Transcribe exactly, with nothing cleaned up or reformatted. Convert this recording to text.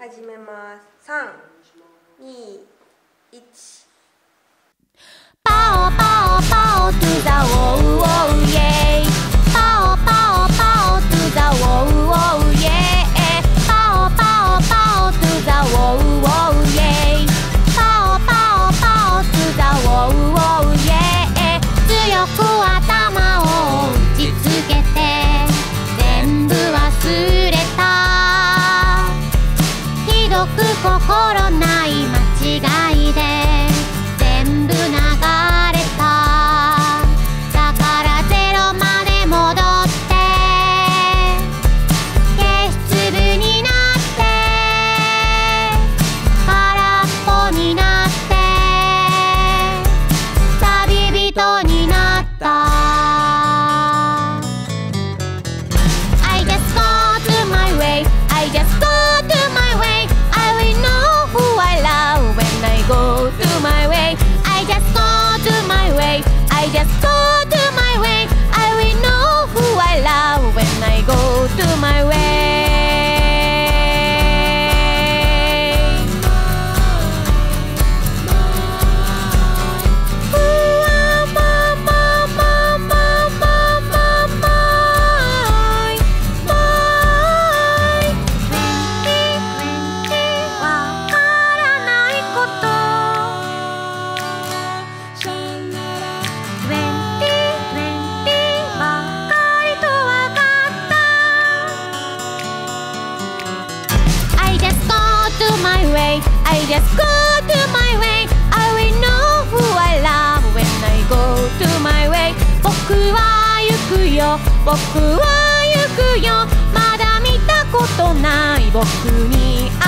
始めます。さん、に、いち。 パオパオパオ to the wow wow yeah パオパオパオ to the wow wow yeah パオパオパオ to the wow wow yeah パオパオパオ to the wow wow yeah 強く頭を打ちつけて全部忘れたひどく心ない間違いで全部流れただからゼロまで戻って消し粒になって空っぽになって旅人になった I just go to my way I just go to my way I will know who I love when I go to my way I just go to my way I just go to my way I will know who I love when I go to my way 僕は行くよまだ見たことない僕に